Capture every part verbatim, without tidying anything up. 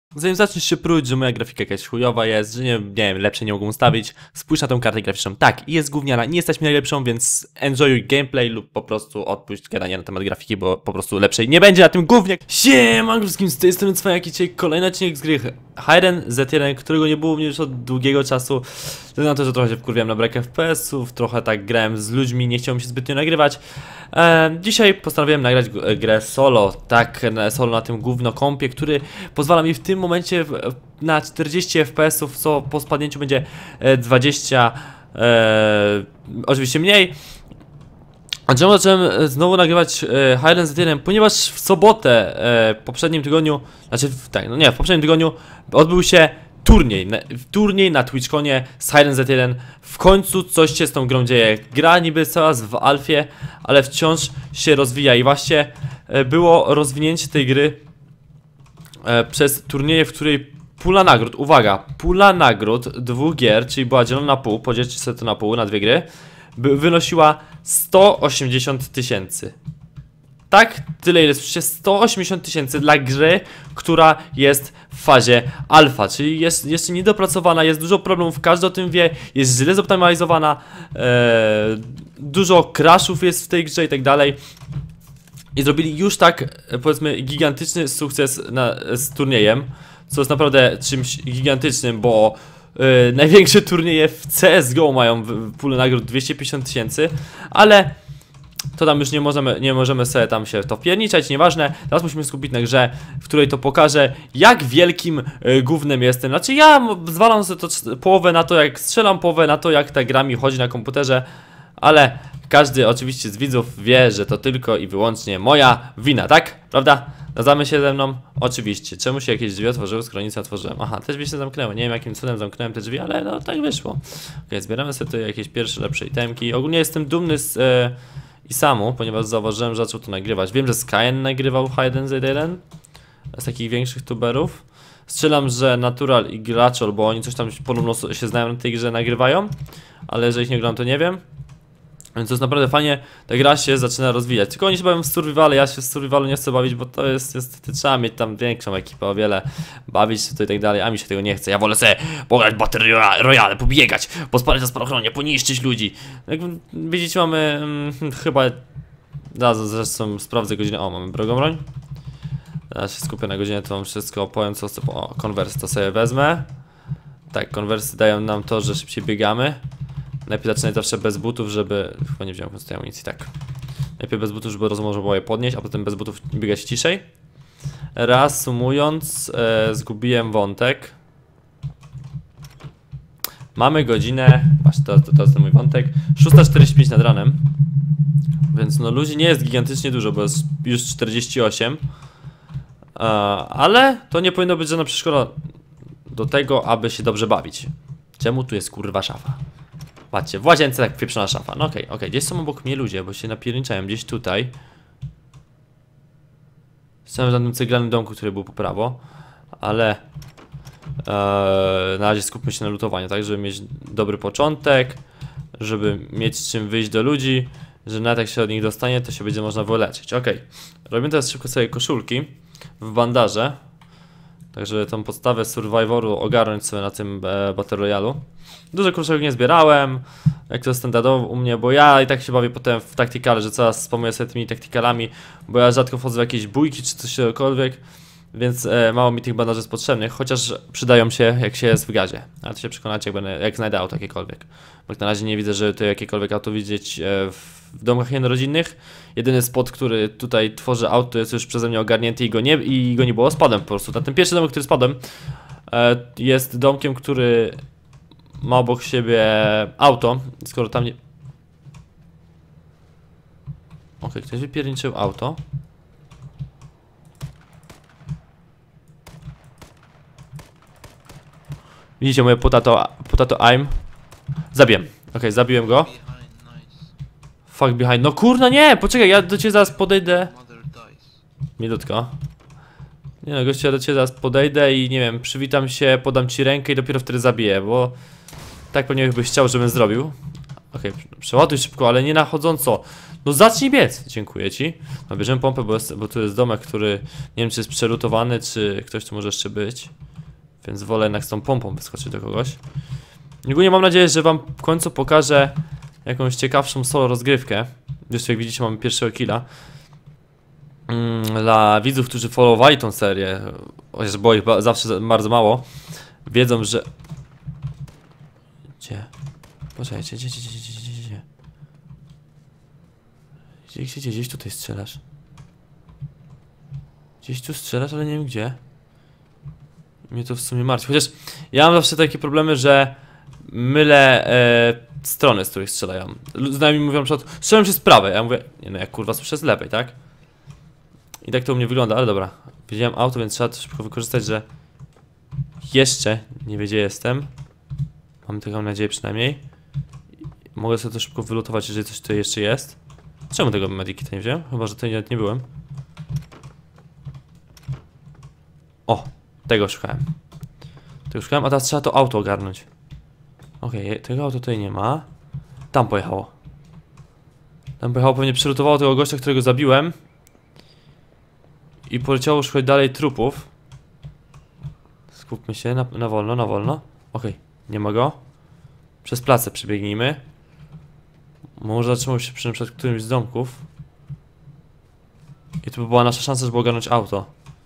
Zanim zaczniesz się pruć, że moja grafika jakaś chujowa jest, że nie, nie wiem, lepsze nie mogą ustawić, spójrz na tą kartę graficzną. Tak, jest gówniana, nie stać mi najlepszą, więc enjoy gameplay lub po prostu odpuść gadanie na temat grafiki, bo po prostu lepszej nie będzie na tym gównie. Siema, wszystkim z tej strony Cwaniaki, dzisiaj kolejny odcinek z gry Hayden Z jeden, którego nie było mnie już od długiego czasu. Ze na to, że trochę się wkurwiałem na brak F P S ów, trochę tak grałem z ludźmi, nie chciałem się zbytnio nagrywać. E, dzisiaj postanowiłem nagrać grę solo, tak, solo na tym gówno kompie, który pozwala mi w tym momencie w, na czterdzieści F P S ów, co po spadnięciu będzie dwadzieścia, e, oczywiście mniej. A czemu zacząłem znowu nagrywać e, Hayden Z jeden? Ponieważ w sobotę, e, w poprzednim tygodniu, znaczy w, tak, no nie, w poprzednim tygodniu odbył się turniej, na, turniej na TwitchConie z Hayden Z jeden. W końcu coś się z tą grą dzieje. Gra niby cała w alfie, ale wciąż się rozwija i właśnie e, było rozwinięcie tej gry e, przez turnieje, w której pula nagród, uwaga, pula nagród dwóch gier, czyli była dzielona na pół, podzielcie sobie to na pół, na dwie gry, by, wynosiła sto osiemdziesiąt tysięcy. Tak, tyle ile słyszycie, sto osiemdziesiąt tysięcy dla gry, która jest w fazie alfa, czyli jest jeszcze niedopracowana, jest dużo problemów, każdy o tym wie, jest źle zoptymalizowana, ee, dużo crashów jest w tej grze i tak dalej. I zrobili już tak, powiedzmy, gigantyczny sukces na, z turniejem, co jest naprawdę czymś gigantycznym, bo yy, największe turnieje w C S G O mają w pulę nagród dwieście pięćdziesiąt tysięcy, ale to tam już nie możemy, nie możemy sobie tam się w to wpierniczać, nieważne. Teraz musimy skupić na grze, w której to pokażę, jak wielkim y, gównem jestem. Znaczy ja zwalam sobie to połowę na to, jak strzelam, połowę na to, jak ta gra mi chodzi na komputerze, ale każdy oczywiście z widzów wie, że to tylko i wyłącznie moja wina, tak? Prawda? Zgadzamy się ze mną? Oczywiście. Czemu się jakieś drzwi otworzyły, skoro nic nie otworzyłem? Aha, te drzwi się zamknęły. Nie wiem, jakim cudem zamknąłem te drzwi, ale no tak wyszło. Ok, zbieramy sobie tutaj jakieś pierwsze lepsze itemki. Ogólnie jestem dumny z e, Isamu, ponieważ zauważyłem, że zaczął to nagrywać. Wiem, że Skyen nagrywał Hayden Z jeden z takich większych tuberów. Strzelam, że Natural i Glaczol, bo oni coś tam podobno się znają na tej grze, nagrywają, ale że ich nie oglądam, to nie wiem. Więc to jest naprawdę fajnie, ta gra się zaczyna rozwijać. Tylko oni się bawią w survivalu, ja się w survivalu nie chcę bawić, bo to jest niestety, trzeba mieć tam większą ekipę, o wiele bawić się to i tak dalej, a mi się tego nie chce. Ja wolę sobie pograć Battle Royale, pobiegać, pospalać na spadochronie, poniszczyć ludzi. Jak widzicie, mamy hmm, chyba, zaraz zresztą sprawdzę godzinę, o, mamy drugą broń. Teraz się skupię na godzinę, to mam wszystko, powiem co, o, konwersy to sobie wezmę. Tak, konwersy dają nam to, że szybciej biegamy. Najpierw zaczynać zawsze bez butów, żeby... Chyba nie wziąłem tej amunicji, tak. Najpierw bez butów, żeby rozmoże było je podnieść, a potem bez butów biegać ciszej. Reasumując, e, zgubiłem wątek. Mamy godzinę... Właśnie to, to, to jest ten mój wątek. szósta czterdzieści pięć nad ranem. Więc no ludzi nie jest gigantycznie dużo, bo jest już czterdzieści osiem. E, ale to nie powinno być żadna przeszkoda do tego, aby się dobrze bawić. Czemu tu jest kurwa szafa? Patrzcie, w łazience tak pieprzona szafa. No okej, okay, okej, okay. Gdzieś są obok mnie ludzie, bo się napierniczają gdzieś tutaj. Jestem w żadnym ceglanym domku, który był po prawo. Ale ee, na razie skupmy się na lutowaniu, tak, żeby mieć dobry początek, żeby mieć z czym wyjść do ludzi, że nawet jak się od nich dostanie, to się będzie można wyleczyć. Okej, okay. Robimy teraz szybko sobie koszulki w bandaże, tak żeby tą podstawę survivoru ogarnąć sobie na tym e, Battle Royalu. Dużo koszulek nie zbierałem, jak to standardowo u mnie, bo ja i tak się bawię potem w taktykale, że coraz spamuję sobie tymi taktykalami, bo ja rzadko wchodzę w jakieś bójki czy cośkolwiek, więc e, mało mi tych bandaży jest potrzebnych, chociaż przydają się jak się jest w gazie. Ale to się przekonacie, jak, będę, jak znajdę auto jakiekolwiek. Bo na razie nie widzę, żeby to jakiekolwiek auto widzieć e, w, w domach jednorodzinnych. Jedyny spot, który tutaj tworzy auto, jest już przeze mnie ogarnięty i go nie, i go nie było, spadłem po prostu. Na ten pierwszy domek, który spadłem, e, jest domkiem, który ma obok siebie auto, skoro tam nie... Okej, okay, ktoś wypierniczył auto. Widzicie moje potato, potato aim. Zabiłem, okej, okay, zabiłem go. Fuck behind, no kurna nie, poczekaj, ja do ciebie zaraz podejdę. Minutko. Nie no, gościu, ja do ciebie zaraz podejdę i nie wiem, przywitam się, podam ci rękę i dopiero wtedy zabiję, bo tak pewnie byś chciał, żebym zrobił. Okej, okay, przeładuj szybko, ale nie nachodząco. No zacznij biec. Dziękuję ci. No, bierzemy pompę, bo, jest, bo tu jest domek, który nie wiem, czy jest przelutowany, czy ktoś tu może jeszcze być. Więc wolę jednak z tą pompą wyskoczyć do kogoś. Ogólnie mam nadzieję, że wam w końcu pokażę jakąś ciekawszą solo rozgrywkę. Jeszcze jak widzicie, mamy pierwszego killa. Mm, dla widzów, którzy followowali tą serię, chociaż było ich zawsze bardzo mało, wiedzą, że... Gdzie? Poczekajcie, gdzie, gdzie, gdzie, gdzie, gdzie, gdzie? Gdzie, gdzie, gdzie, gdzieś tutaj strzelasz? Gdzieś tu strzelasz, ale nie wiem gdzie. Mnie to w sumie martwi, chociaż ja mam zawsze takie problemy, że mylę e, strony, z których strzelają. Znajomi mówią na przykład, strzelam się z prawej, a ja mówię, nie no, jak kurwa słyszę z lewej, tak? I tak to u mnie wygląda, ale dobra. Widziałem auto, więc trzeba to szybko wykorzystać, że jeszcze nie wie, gdzie jestem. Mam taką nadzieję przynajmniej. Mogę sobie to szybko wylutować, jeżeli coś tutaj jeszcze jest. Czemu tego medikita nie wziąłem? Chyba, że tutaj nawet nie byłem. O! Tego szukałem. Tego szukałem, a teraz trzeba to auto ogarnąć. Okej, okay, tego auto tutaj nie ma. Tam pojechało. Tam pojechało, pewnie przelutowało tego gościa, którego zabiłem. I poleciało szukać dalej trupów. Skupmy się, na, na wolno, na wolno. Okej, okay, nie ma go. Przez placę przebiegnijmy. Może zatrzymał się przy na przykład którymś z domków. I to by była nasza szansa, żeby ogarnąć auto.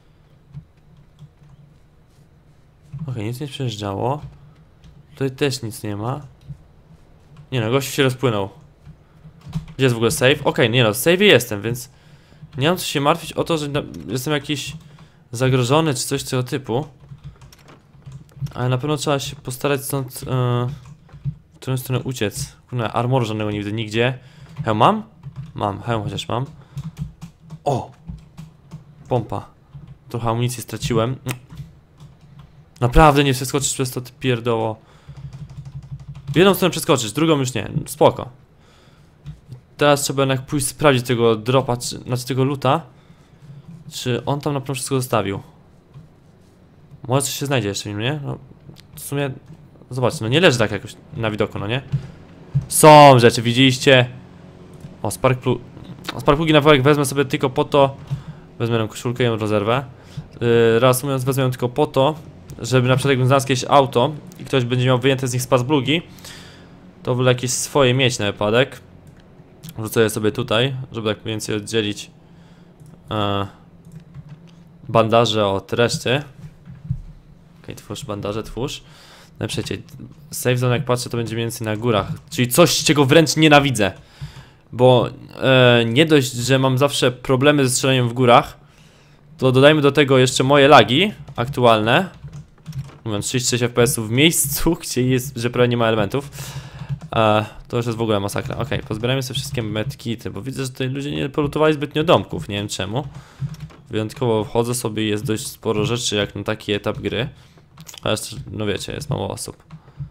Okej, okay, nic nie przejeżdżało. Tutaj też nic nie ma. Nie no, gościu się rozpłynął. Gdzie jest w ogóle save? Okej, okay, nie no, w save jestem, więc nie mam co się martwić o to, że jestem jakiś zagrożony czy coś tego typu. Ale na pewno trzeba się postarać stąd yy, w którą stronę uciec. Kurna, armoru żadnego nie widzę nigdzie. Hełm mam? Mam, hełm chociaż mam. O! Pompa. Trochę amunicji straciłem. Naprawdę nie przeskoczysz przez to, ty pierdoło. W jedną stronę przeskoczysz, drugą już nie. Spoko. Teraz trzeba jednak pójść sprawdzić tego dropa, czy, znaczy tego luta. Czy on tam na pewno wszystko zostawił. Może coś się znajdzie jeszcze, nie? No, w sumie... Zobaczcie, no nie leży tak jakoś na widoku, no nie? Są rzeczy, widzieliście? O, spark plug... Spark plugi na worek wezmę sobie tylko po to... Wezmę ją koszulkę i ją rozerwę. Yy, reasumując, wezmę ją tylko po to, żeby na przykład jakbym znalazł jakieś auto i ktoś będzie miał wyjęte z nich spark plugi, to wolę jakieś swoje mieć na wypadek. Wrzucę je sobie tutaj, żeby tak mniej więcej oddzielić e, bandaże od reszty. Okej, okay, twórz bandaże, twórz. No przecież safe zone, jak patrzę, to będzie mniej więcej na górach. Czyli coś, czego wręcz nienawidzę. Bo e, nie dość, że mam zawsze problemy ze strzeleniem w górach, to dodajmy do tego jeszcze moje lagi aktualne. Mówiąc trzydzieści sześć F P S-ów w miejscu, gdzie jest, że prawie nie ma elementów. E, to już jest w ogóle masakra. Okej, okay, pozbierajmy sobie wszystkie medkity, bo widzę, że tutaj ludzie nie polutowali zbytnio domków, nie wiem czemu. Wyjątkowo wchodzę sobie i jest dość sporo rzeczy jak na taki etap gry. Ale no wiecie, jest mało osób.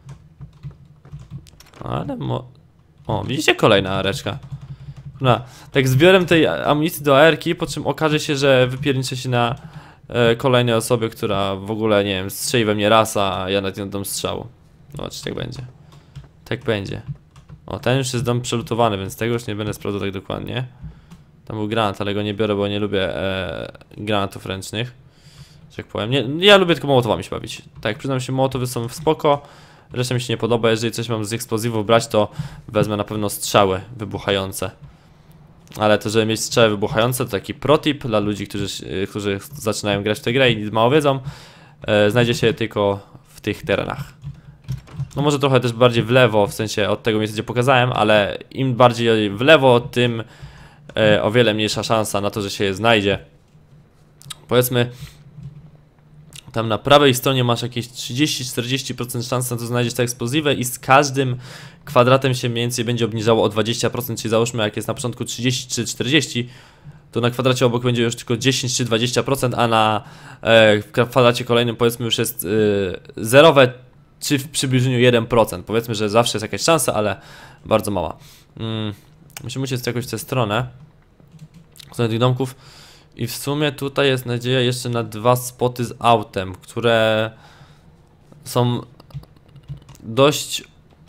Ale mo... O, widzicie, kolejna areczka. No, tak zbiorem tej amunicji do A R-ki, po czym okaże się, że wypierniczę się na e, kolejnej osobie, która w ogóle, nie wiem, strzeli we mnie rasa, a ja nawet nie dam strzału. Zobaczcie, tak będzie. Tak będzie. O, ten już jest dom przelutowany, więc tego już nie będę sprawdzał tak dokładnie. Tam był granat, ale go nie biorę, bo nie lubię e, granatów ręcznych. Że tak powiem. Nie, ja lubię tylko mołotowami się bawić. Tak, przyznam się, mołotowy są w spoko. Reszta mi się nie podoba. Jeżeli coś mam z eksplozywów brać, to wezmę na pewno strzały wybuchające. Ale to, żeby mieć strzały wybuchające, to taki protip dla ludzi, którzy, którzy zaczynają grać w tę grę i mało wiedzą. E, znajdzie się tylko w tych terenach. No może trochę też bardziej w lewo, w sensie od tego miejsca, gdzie pokazałem, ale im bardziej w lewo, tym e, o wiele mniejsza szansa na to, że się je znajdzie. Powiedzmy, tam na prawej stronie masz jakieś trzydzieści do czterdziestu procent szans na to, że znajdziesz tę eksplozywę i z każdym kwadratem się mniej więcej będzie obniżało o dwadzieścia procent, czyli załóżmy, jak jest na początku trzydzieści czy czterdzieści, to na kwadracie obok będzie już tylko dziesięć czy dwadzieścia procent, a na e, kwadracie kolejnym powiedzmy już jest e, zerowe, czy w przybliżeniu jeden procent. Powiedzmy, że zawsze jest jakaś szansa, ale bardzo mała. Mm, musimy uciec jakoś w tę stronę, w stronę tych domków. I w sumie tutaj jest nadzieja jeszcze na dwa spoty z autem, które są dość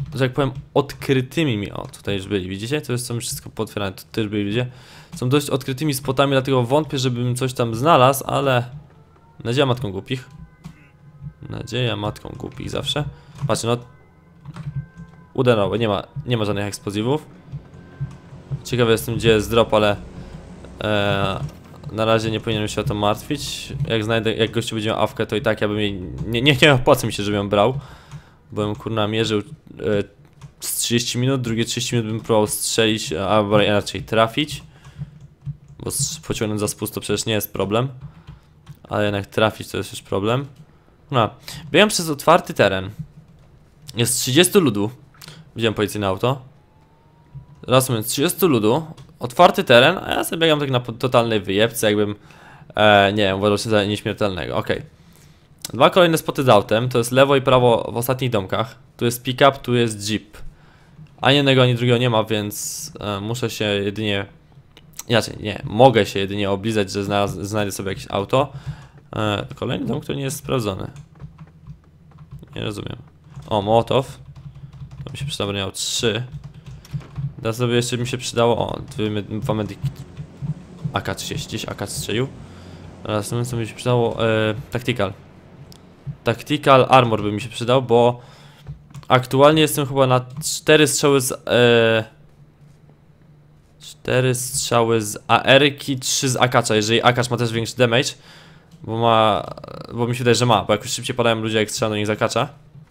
że jak powiem, odkrytymi mi. O, tutaj już byli, widzicie? To jest są wszystko potwierane, to też byli, widzicie? Są dość odkrytymi spotami, dlatego wątpię, żebym coś tam znalazł, ale... Nadzieja matką głupich. Nadzieja matką głupich zawsze. Patrzcie, no... Udarowo, nie ma, nie ma żadnych eksplozywów. Ciekawy jestem, gdzie jest drop, ale... E, na razie nie powinienem się o to martwić. Jak znajdę, jak gościu będzie miał awkę, to i tak ja bym jej... Nie, nie, nie opłaca mi się, żebym ją brał. Bo bym kurna mierzył e, z trzydzieści minut, drugie trzydzieści minut bym próbował strzelić, albo raczej trafić. Bo pociągnąć za spust to przecież nie jest problem. Ale jednak trafić to jest już problem. No, biegam przez otwarty teren. Jest trzydziestu ludu. Widziałem policyjne auto. Raz mówiąc, trzydziestu ludu. Otwarty teren, a ja sobie biegam tak na totalnej wyjebce, jakbym e, nie wiem, uważał się za nieśmiertelnego. Okej. Okay. Dwa kolejne spoty z autem. To jest lewo i prawo w ostatnich domkach. Tu jest pick-up, tu jest jeep. Ani jednego, ani drugiego nie ma, więc e, muszę się jedynie... Inaczej, nie, mogę się jedynie oblizać, że znalaz, znajdę sobie jakieś auto. E, kolejny dom, który nie jest sprawdzony. Nie rozumiem. O, Mołotow. To mi się przydało, miał trzy. Teraz sobie jeszcze mi się przydało. O, dwa medyki. A K trzydzieści, gdzieś A K strzelił. Teraz co mi się przydało. E, tactical. Tactical armor by mi się przydał, bo aktualnie jestem chyba na cztery strzały z. E, cztery strzały z A R-ki, trzy z Akacza, jeżeli Akacz ma też większy damage. Bo ma. Bo mi się wydaje, że ma, bo jakoś szybciej padają ludzie, jak strzelam do nich z Akacza.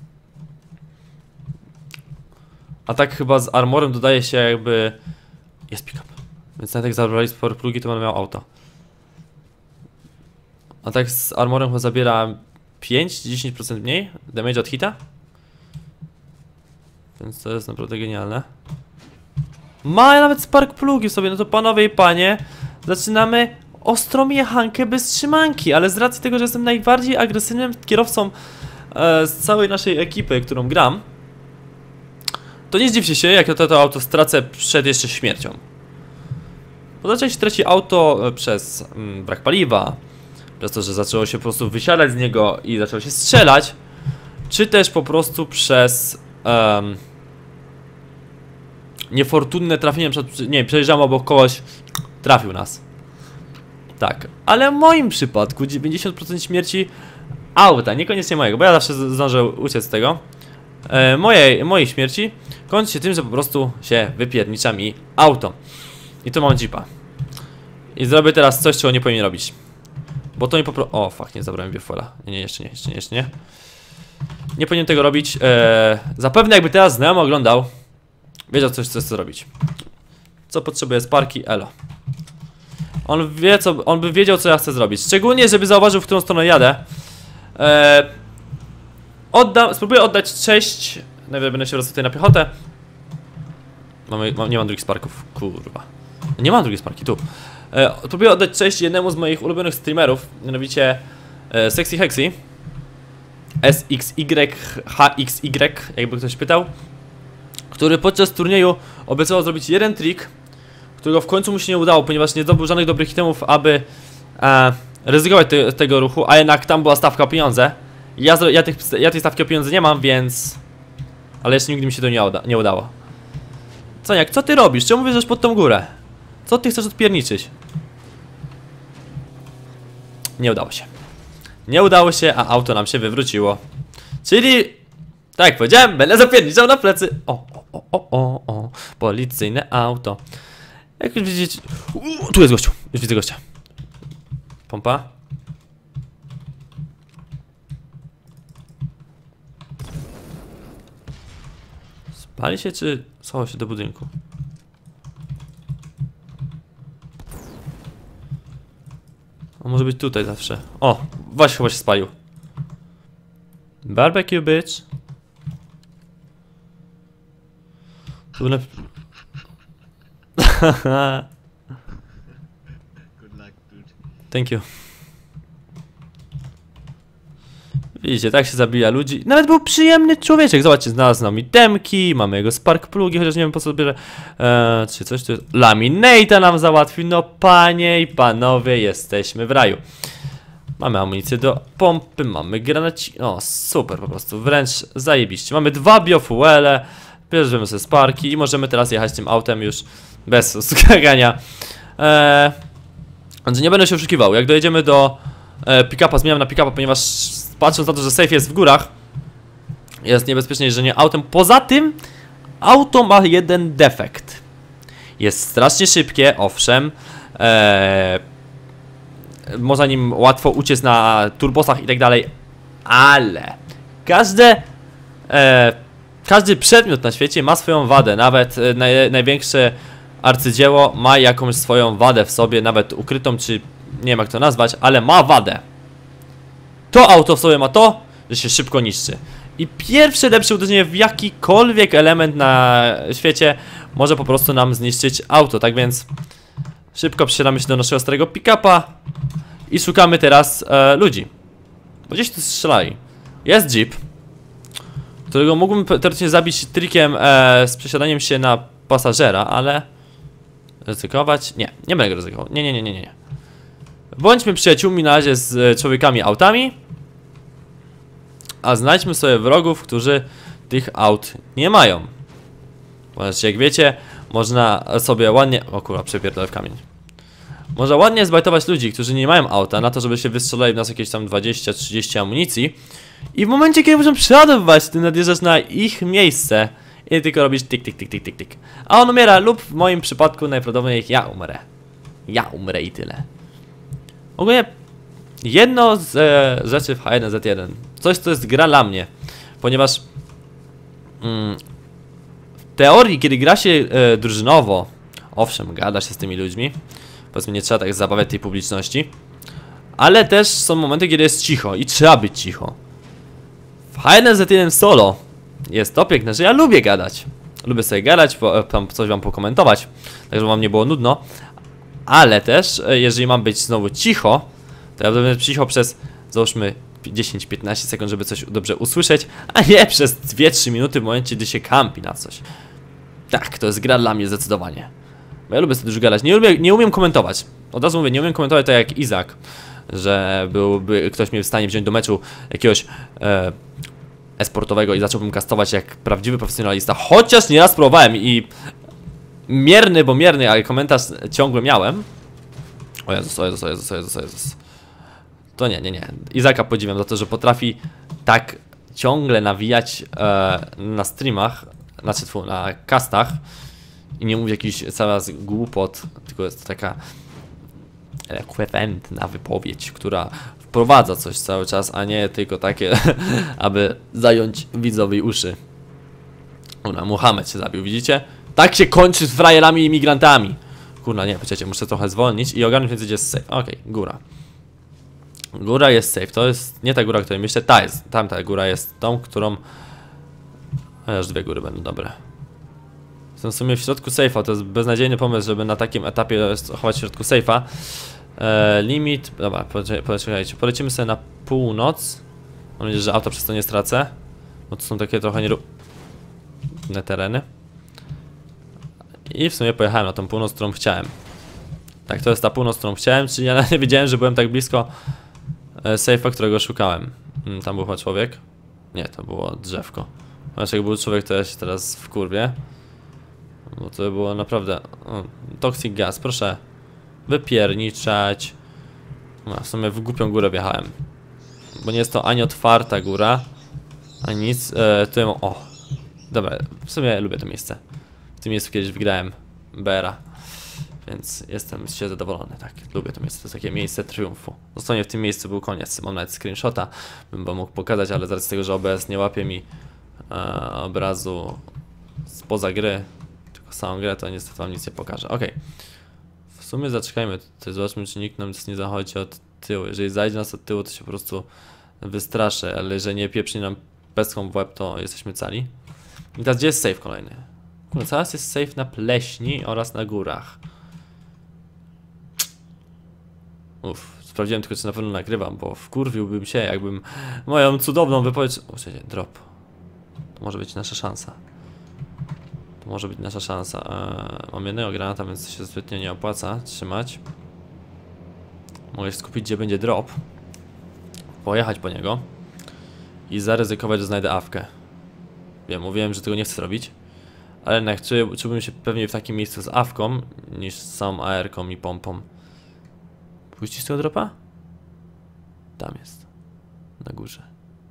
A tak chyba z armorem dodaje się jakby... Jest pick-up. Więc nawet jak zabrali spore plugi, to będę miał auto. A tak z armorem chyba zabiera pięć do dziesięciu procent mniej damage od hita. Więc to jest naprawdę genialne. Ma nawet spark plugi w sobie, no to panowie i panie, zaczynamy ostrą jechankę bez trzymanki, ale z racji tego, że jestem najbardziej agresywnym kierowcą e, z całej naszej ekipy, którą gram, to nie zdziwcie się, jak to, to auto stracę przed jeszcze śmiercią. Bo zazwyczaj się traci auto przez mm, brak paliwa, przez to, że zaczęło się po prostu wysiadać z niego i zaczęło się strzelać, czy też po prostu przez um, niefortunne trafienie, przed, nie wiem, przejeżdżamy obok kogoś, trafił nas. Tak, ale w moim przypadku dziewięćdziesiąt procent śmierci auta, niekoniecznie mojego, bo ja zawsze zdążę uciec z tego. E, mojej, mojej śmierci kończy się tym, że po prostu się wypiernicza mi auto. I tu mam jeepa. I zrobię teraz coś, czego nie powinien robić. Bo to mi po prostu... O, fuck, nie zabrałem biofuela. Nie, nie, jeszcze nie, jeszcze nie, jeszcze nie. Nie powinien tego robić. E, zapewne jakby teraz znajomy oglądał, wiedział coś, co chce zrobić. Co potrzebuje sparki? Elo. On wie, co... On by wiedział, co ja chcę zrobić. Szczególnie, żeby zauważył, w którą stronę jadę. E, Oddam, spróbuję oddać cześć. Najpierw będę się rozwijał tutaj na piechotę. Mamy, mam, nie mam drugich sparków, kurwa. Nie mam drugiej sparki, tu. E, spróbuję oddać cześć jednemu z moich ulubionych streamerów, mianowicie e, Sexy Hexy. S X Y H X Y, jakby ktoś pytał. Który podczas turnieju obiecywał zrobić jeden trik, którego w końcu mu się nie udało, ponieważ nie zdobył żadnych dobrych itemów, aby e, ryzykować te, tego ruchu, a jednak tam była stawka o pieniądze. Ja, ja, tych, ja tej stawki o pieniądze nie mam, więc... Ale jeszcze nigdy mi się to nie, uda, nie udało. Coniak, co ty robisz? Czemu wjeżdżasz pod tą górę? Co ty chcesz odpierniczyć? Nie udało się. Nie udało się, a auto nam się wywróciło. Czyli... Tak jak powiedziałem, będę zapierniczał na plecy. O, o, o, o, o, o. Policyjne auto. Jak już widzicie... Uu, tu jest gościu. Już widzę gościa. Pompa. Spali się, czy schował się do budynku? On może być tutaj zawsze. O, właśnie chyba się spalił. Barbecue, bitch. Tu na... Good luck, dude. Thank you. Widzicie, tak się zabija ludzi. Nawet był przyjemny człowieczek. Zobaczcie, znalazł nam itemki, mamy jego spark plugi, chociaż nie wiem po co bierze. Eee, czy coś tu jest? Laminate'a nam załatwił. No panie i panowie, jesteśmy w raju. Mamy amunicję do pompy, mamy granaci... O, super po prostu, wręcz zajebiście. Mamy dwa biofuele, bierzemy sobie sparki i możemy teraz jechać tym autem już bez skakania. Eee, nie będę się oszukiwał, jak dojedziemy do e, pick-upa, zmieniam na pick-upa, ponieważ patrząc na to, że safe jest w górach, jest niebezpiecznie jeżdżenie autem. Poza tym, auto ma jeden defekt. Jest strasznie szybkie, owszem. Eee, można nim łatwo uciec na turbosach i tak dalej, ale każde e, każdy przedmiot na świecie ma swoją wadę. Nawet e, naj, największe arcydzieło ma jakąś swoją wadę w sobie, nawet ukrytą, czy nie wiem jak to nazwać, ale ma wadę. To auto w sobie ma to, że się szybko niszczy. I pierwsze lepsze uderzenie w jakikolwiek element na świecie może po prostu nam zniszczyć auto. Tak więc szybko przesiadamy się do naszego starego pick-upa i szukamy teraz e, ludzi. Bo gdzieś tu strzelali. Jest jeep, którego mógłbym teoretycznie zabić trikiem e, z przesiadaniem się na pasażera, ale ryzykować? Nie, nie będę go ryzykował. Nie, nie, nie, nie, nie. Bądźmy przyjaciółmi na razie z człowiekami autami, a znajdźmy sobie wrogów, którzy tych aut nie mają. Ponieważ jak wiecie, można sobie ładnie... O kurwa, przepierdolę w kamień. Można ładnie zbajtować ludzi, którzy nie mają auta, na to, żeby się wystrzelali w nas jakieś tam dwadzieścia trzydzieści amunicji. I w momencie, kiedy muszą przeładowywać, ty nadjeżdżasz na ich miejsce i tylko robisz tik, tik, tik, tik, tik, tik. A on umiera, lub w moim przypadku najprawdopodobniej ja umrę. Ja umrę i tyle. Ogólnie jedno z e, rzeczy w H jeden Z jeden. Coś, co jest gra dla mnie. Ponieważ mm, w teorii, kiedy gra się e, drużynowo, owszem, gada się z tymi ludźmi, powiedzmy, nie trzeba tak zabawiać tej publiczności, ale też są momenty, kiedy jest cicho i trzeba być cicho. W H jeden Z jeden solo jest to piękne, że ja lubię gadać. Lubię sobie gadać, po, tam coś wam pokomentować, tak żeby wam nie było nudno. Ale też, jeżeli mam być znowu cicho, to ja będę cicho przez, załóżmy, dziesięć piętnaście sekund, żeby coś dobrze usłyszeć, a nie przez dwie trzy minuty w momencie, gdy się kampi na coś. Tak, to jest gra dla mnie zdecydowanie. Bo ja lubię sobie dużo gadać. Nie, lubię, nie umiem komentować. Od razu mówię, nie umiem komentować tak jak Izak, że byłby ktoś mnie w stanie wziąć do meczu jakiegoś e, e-sportowego i zacząłbym kastować jak prawdziwy profesjonalista. Chociaż nieraz próbowałem i mierny, bo mierny, ale komentarz ciągle miałem. O Jezus, o Jezus, o Jezus, o Jezus, o Jezus. To nie, nie, nie. Izaka podziwiam za to, że potrafi tak ciągle nawijać e, na streamach, znaczy tfu, na castach i nie mówi jakiś zaraz głupot, tylko jest to taka elokwentna wypowiedź, która wprowadza coś cały czas, a nie tylko takie, aby zająć widzowi uszy. Ona, Muhammad się zabił, widzicie? Tak się kończy z frajerami i imigrantami. Kurna, nie, poczekajcie, muszę trochę zwolnić i ogarnąć, więc jest safe. Okej, okay, góra. Góra jest safe, to jest nie ta góra, której myślę, ta jest, tamta góra jest tą, którą... A już dwie góry będą dobre. Jestem w sumie w środku safe'a, to jest beznadziejny pomysł, żeby na takim etapie chować w środku safe'a. Eee, limit, dobra, poczekajcie, polecimy sobie na północ. Mam nadzieję, że auto przez to nie stracę, bo to są takie trochę nierówne tereny. I w sumie pojechałem na tą północ, którą chciałem. Tak, to jest ta północ, którą chciałem, czyli ja nie wiedziałem, że byłem tak blisko e, safe'a, którego szukałem. Hmm, tam był chyba człowiek? Nie, to było drzewko. Chociaż jak był człowiek, to ja się teraz wkurwię. Bo to było naprawdę... O, toxic gas, proszę wypierniczać. No, w sumie w głupią górę wjechałem. Bo nie jest to ani otwarta góra, ani nic. E, tu ja mam... O! Dobra, w sumie lubię to miejsce. W tym miejscu kiedyś wygrałem B R A. Więc jestem się zadowolony, tak. Lubię to miejsce, to jest takie miejsce triumfu. Dosłownie w tym miejscu był koniec. Mam nawet screenshota, bym wam mógł pokazać, ale z racji tego, że O B S nie łapie mi e, obrazu spoza gry, tylko samą grę, to niestety wam nic nie pokażę. Okej. Okay. W sumie zaczekajmy tutaj, zobaczmy, czy nikt nam nie zachodzi od tyłu. Jeżeli zajdzie nas od tyłu, to się po prostu wystraszę, ale jeżeli nie pieprznie nam pestką w łeb, to jesteśmy cali. I teraz gdzie jest safe kolejny? Kurde, teraz jest safe na pleśni oraz na górach. Uff, sprawdziłem tylko, czy na pewno nagrywam, bo wkurwiłbym się, jakbym moją cudowną wypowiedź... O, czekaj, drop. To może być nasza szansa. To może być nasza szansa. Eee, mam jednego granata, więc się zbytnio nie opłaca trzymać. Mogę się skupić, gdzie będzie drop. pojechać po niego i zaryzykować, że znajdę awkę. Wiem, mówiłem, że tego nie chcę robić, ale jednak czuję, czułbym się pewnie w takim miejscu z awką niż z samą A R-ką i pompą. Puścisz tego dropa? Tam jest. Na górze.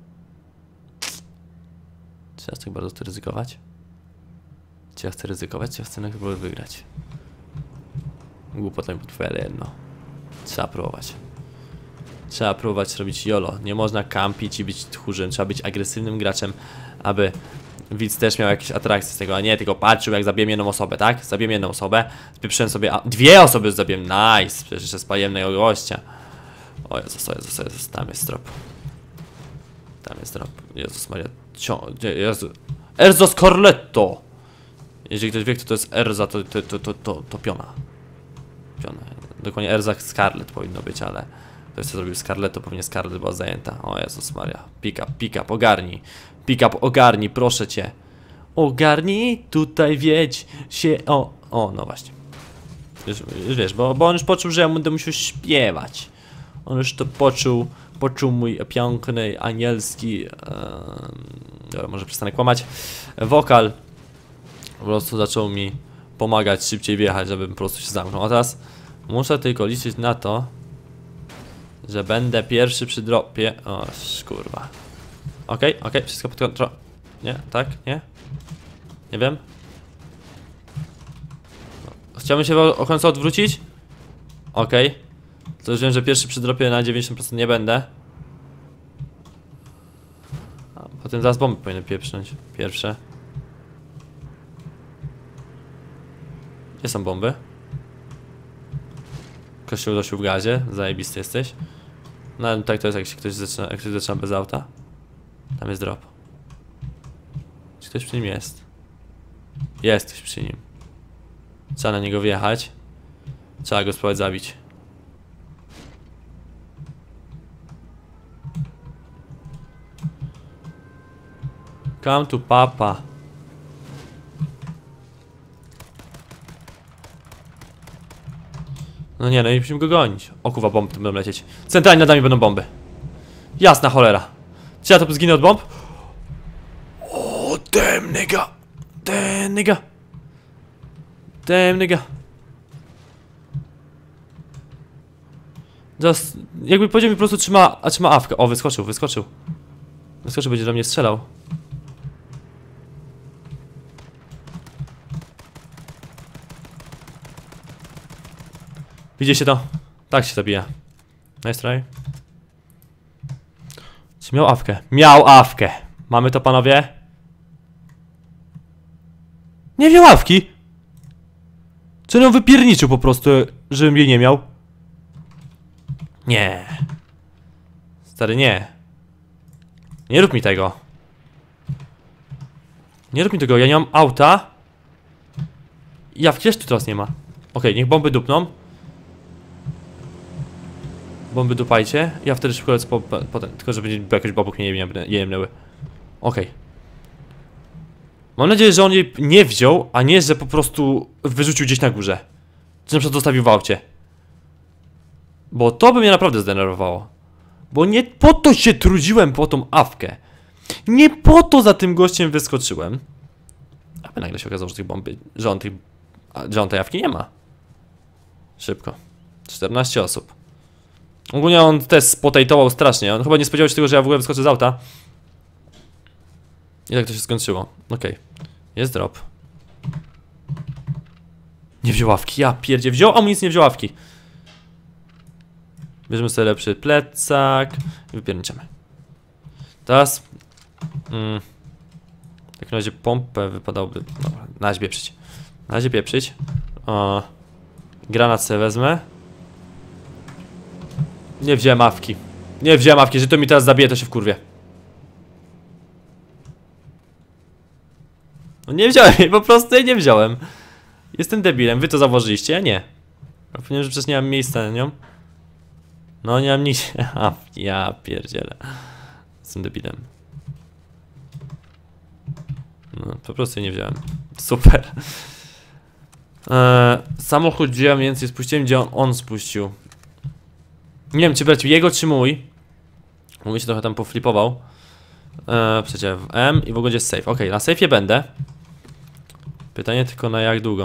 Czy ja tak bardzo chcę ryzykować? Czy ja chcę ryzykować, czy ja chcę na chyba wygrać? Głupota mi podpowie, ale jedno. Trzeba próbować. Trzeba próbować robić YOLO. Nie można kampić i być tchórzem. Trzeba być agresywnym graczem, aby widz też miał jakieś atrakcje z tego, a nie tylko patrzył, jak zabiłem jedną osobę, tak? Zabiłem jedną osobę, spieprzyłem sobie, a dwie osoby zabiłem, nice! Przecież jeszcze spaliłem na jego gościa. O Jezus, o Jezus, o Jezus, tam jest drop. Tam jest drop. Jezus Maria, cio... Jezu. Erzo Scorletto! Jeżeli ktoś wie, kto to jest Erza, to, to, to, to, to, to piona. Piona. Dokładnie Erza Scarlet powinno być, ale ktoś co zrobił Scarlet, to pewnie Scarlet była zajęta. O Jezus Maria. Pick up, pick up, ogarnij. Pick up, ogarnij, proszę cię. Ogarnij, tutaj wiedź się, o, o, no właśnie. Już, już wiesz, bo, bo on już poczuł, że ja będę musiał śpiewać. On już to poczuł, poczuł mój piękny, anielski, yy, dobra, może przestanę kłamać, wokal. Po prostu zaczął mi pomagać szybciej wjechać, żebym po prostu się zamknął. A teraz muszę tylko liczyć na to, że będę pierwszy przy dropie. O, kurwa. Okej, okay, okej, okay, wszystko pod kontrolą. Nie, tak, nie? Nie wiem. Chciałbym się o końcu odwrócić? Okej. Okay. To już wiem, że pierwszy przy dropie na dziewięćdziesiąt procent nie będę. A potem zaraz bomby powinny pieprznąć. Pierwsze. Gdzie są bomby? Kościół dosił w gazie. Zajebisty jesteś. No tak to jest, jak się ktoś zaczyna, jak ktoś zaczyna bez auta. Tam jest drop. Czy ktoś przy nim jest? Jest ktoś przy nim. Trzeba na niego wjechać. Trzeba go spróbować zabić. Come to papa. No nie, no i musimy go gonić. O kurwa, bomby tu będą lecieć. Centralnie nad nami będą bomby. Jasna cholera. Czy ja to zginę od bomb? O, damn nigga. Damn nigga. Damn nigga. Just, jakby powiedział mi po prostu trzyma, a trzyma awkę. O, wyskoczył, wyskoczył. Wyskoczył, będzie do mnie strzelał. Widzicie to? Tak się zabija. Nice try. Czy miał awkę? Miał awkę. Mamy to, panowie? Nie miał awki. Czy on ją wypierniczył po prostu, żebym jej nie miał? Nie. Stary, nie. Nie rób mi tego. Nie rób mi tego, ja nie mam auta. I awki też tu teraz nie ma. Okej, okay, niech bomby dupną. Bomby dupajcie. Ja wtedy szybko lecę po, po, po ten, tylko żeby jakoś obok mnie nie jemnęły. Okej. Okay. Mam nadzieję, że on jej nie wziął, a nie, że po prostu wyrzucił gdzieś na górze. Czy na przykład zostawił w aucie. Bo to by mnie naprawdę zdenerwowało. Bo nie po to się trudziłem po tą awkę. Nie po to za tym gościem wyskoczyłem. Aby nagle się okazało, że tych bomby, że on, tych, że on tej awki nie ma. Szybko. czternaście osób. Ogólnie on też spotejtował strasznie. On chyba nie spodziewał się tego, że ja w ogóle wyskoczę z auta. I tak to się skończyło. Okej. Okay. Jest drop. Nie wziął ławki. Ja pierdzie. Wziął amunicję, nie wziął ławki. Bierzemy sobie lepszy plecak. I wypierniczemy. Teraz... Mm, w takim razie pompę wypadałoby... Dobra, na razie pieprzyć. Na razie pieprzyć. O, granat sobie wezmę. Nie wziąłem awki. Nie wziąłem awki, że to mi teraz zabije, to się wkurwie. No nie wziąłem jej, po prostu jej nie wziąłem. Jestem debilem, wy to założyliście, ja nie. Ja powiem, że przecież nie mam miejsca na nią. No nie mam nic. A, ja pierdzielę. Jestem debilem. No po prostu jej nie wziąłem. Super. Eee, samochód gdzie ja mniej więcej spuściłem, gdzie on, on spuścił. Nie wiem, czy brać jego, czy mój. Mój się trochę tam poflipował. Eee, przecież w M i w ogóle jest safe. Ok, na safe'ie będę. Pytanie tylko na jak długo.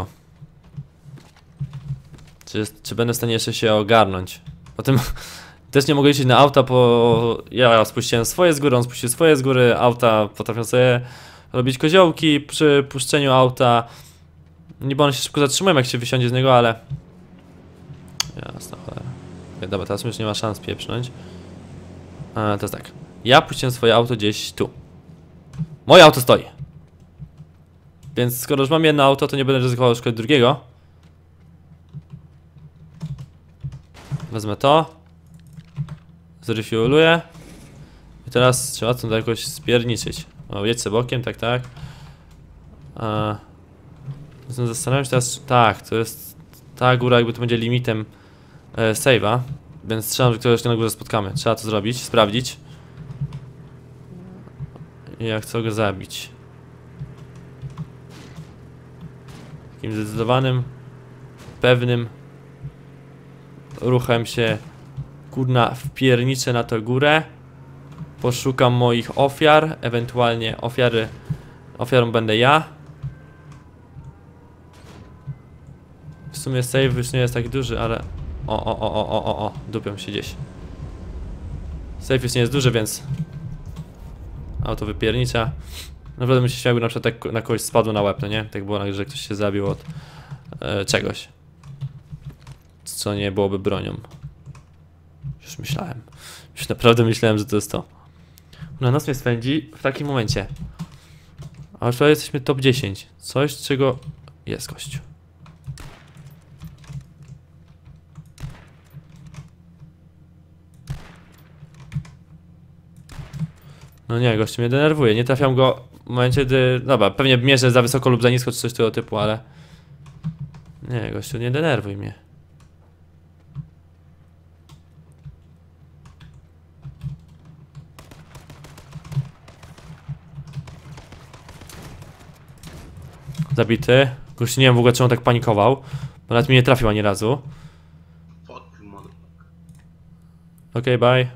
Czy, jest, czy będę w stanie jeszcze się ogarnąć? Potem też nie mogę liczyć na auta, bo ja spuściłem swoje z góry, on spuścił swoje z góry. Auta potrafią sobie robić koziołki przy puszczeniu auta. Niby one się szybko zatrzymują, jak się wysiądzie z niego, ale... Jasna cholera. Okay, dobra, teraz już nie ma szans pieprznąć. E, to jest tak. Ja puściłem swoje auto gdzieś tu. Moje auto stoi. Więc skoro już mam jedno auto, to nie będę ryzykował szukać drugiego. Wezmę to. Zrefueluję. I teraz trzeba to jakoś spierniczyć. O, jedź sobie bokiem, tak, tak. Eee, zastanawiam się teraz, tak, to jest ta góra, jakby to będzie limitem e, save'a. Więc strzelam, że kogoś na górze spotkamy. Trzeba to zrobić, sprawdzić. I ja chcę go zabić. Takim zdecydowanym, pewnym ruchem się kurna wpierniczę na tę górę. Poszukam moich ofiar, ewentualnie ofiary. Ofiarą będę ja. W sumie save już nie jest tak duży, ale... O, o, o, o, o, o, o, dupią się gdzieś. Save już nie jest duży, więc... Auto wypiernicza. Naprawdę bym się śmiał, na przykład tak na kogoś spadło na łeb, no nie? Tak było, że ktoś się zabił od e, czegoś. Co nie byłoby bronią. Już myślałem. Już naprawdę myślałem, że to jest to. Na nas mnie spędzi w takim momencie. A już prawie jesteśmy top dziesięć. Coś, czego jest gościu. No nie, gościu mnie denerwuje. Nie trafiam go w momencie, gdy... Dobra, pewnie mierzę za wysoko lub za nisko, czy coś tego typu, ale... Nie, gościu, nie denerwuj mnie. Zabity. Gościu, nie wiem w ogóle, czemu on tak panikował. Bo nawet mnie nie trafił ani razu. Okej, okay, bye.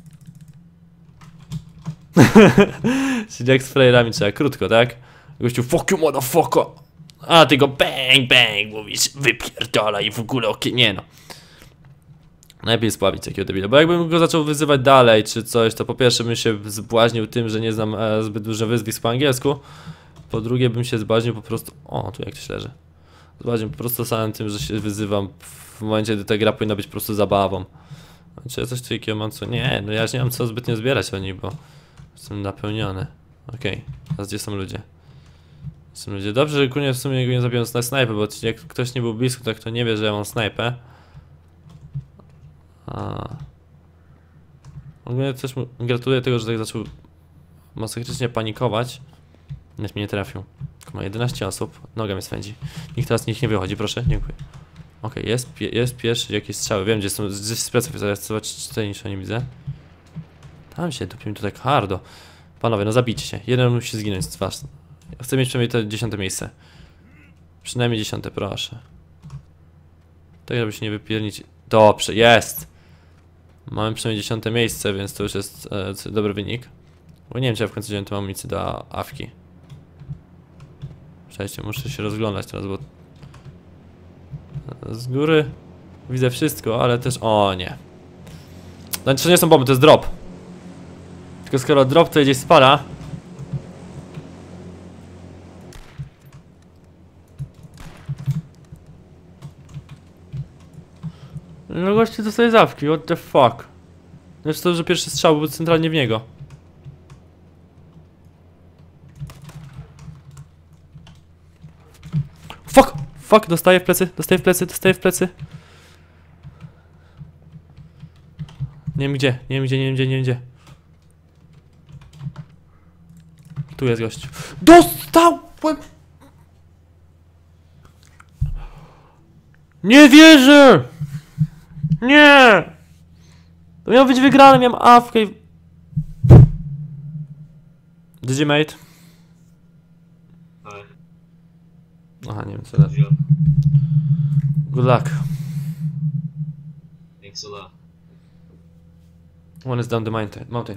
Czyli jak z frajerami trzeba krótko, tak? Gościu, fuck you motherfucker. A ty go bang bang mówisz, wypierdolaj i w ogóle okej, okay. Nie no. Najlepiej spławić takiego debila, bo jakbym go zaczął wyzywać dalej czy coś, to po pierwsze bym się zbłaźnił tym, że nie znam e, zbyt dużo wyzwisk po angielsku. Po drugie bym się zbłaźnił po prostu... O, tu jak ktoś leży. Zbłaźnił po prostu samym tym, że się wyzywam w momencie, gdy ta gra powinna być po prostu zabawą. Czy ja coś tu jakiego mam co? Nie, no ja już nie mam co zbytnio zbierać o nich, bo jestem napełniony. Okej, okay. Teraz gdzie są ludzie? Są ludzie. Dobrze, że kurnie w sumie go nie zabiłem na snajpę, bo jak ktoś nie był blisko, tak to nie wie, że ja mam snajpę. A. Ogólnie też mu gratuluję tego, że tak zaczął masakrycznie panikować. Nikt mnie nie trafił. Ma jedenaście osób, noga mnie swędzi. Nikt teraz nikt nie wychodzi, proszę, dziękuję. Okej, okay, jest, jest pierwszy jakieś strzały, wiem gdzie są, gdzieś z pleców, zaraz zobaczyć tutaj niż nie widzę. Tam się dupił, to tak hardo. Panowie, no zabijcie się, jeden musi zginąć z was. Ja chcę mieć przynajmniej to dziesiąte miejsce. Przynajmniej dziesiąte, proszę. Tak, żeby się nie wypiernić. Dobrze, jest! Mamy przynajmniej dziesiąte miejsce, więc to już jest e, dobry wynik. Bo nie wiem, czy ja w końcu wziąłem tę amunicję do awki. Przejście, muszę się rozglądać teraz, bo... Z góry widzę wszystko, ale też... O nie. Znaczy to nie są bomby, to jest drop. Tylko skoro drop to gdzieś spala. No goście dostaje zawki, what the fuck. Znaczy to, że pierwszy strzał był centralnie w niego. Fuck! Fuck, dostaję w plecy, dostaję w plecy, dostaję w plecy. Nie wiem gdzie, nie wiem gdzie, nie wiem gdzie, nie wiem gdzie. Tu jest gość. Dostałem! Nie wierzę! Nie! To miał być wygrany, miałem awkę i... Did you mate? Aha, nie wiem co da. Good luck. Thanks a lot. One is down the mountain. mountain.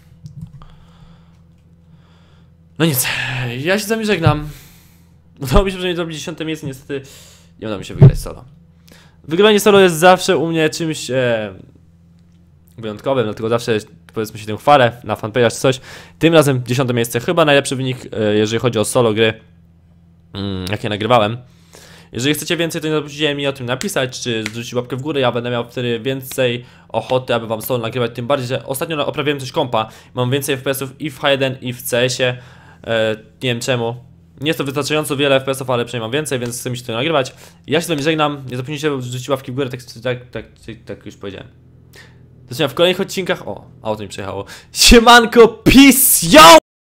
No nic, ja się z wami żegnam. Udało mi się przynajmniej zrobić dziesiąte miejsce, niestety nie udało mi się wygrać solo. Wygrywanie solo jest zawsze u mnie czymś e, wyjątkowym, dlatego zawsze powiedzmy się tym chwalę na fanpage'ach czy coś. Tym razem dziesiąte miejsce, chyba najlepszy wynik, e, jeżeli chodzi o solo gry, mm, jakie nagrywałem. Jeżeli chcecie więcej, to nie zapomnijcie mi o tym napisać, czy zwrócić łapkę w górę, ja będę miał wtedy więcej ochoty, aby wam solo nagrywać, tym bardziej, że ostatnio oprawiałem coś kompa, mam więcej F P S-ów i w H jeden i w C S-ie, e, nie wiem czemu. Nie jest to wystarczająco wiele F P S-ów, ale przynajmniej mam więcej, więc chcę mi się to nagrywać. Ja się z wami żegnam, nie zapomnijcie zwrócić łapki w górę, tak, tak, tak, tak, tak już powiedziałem. Do zobaczenia w kolejnych odcinkach, o, auto mi przejechało. Siemanko, peace, yo!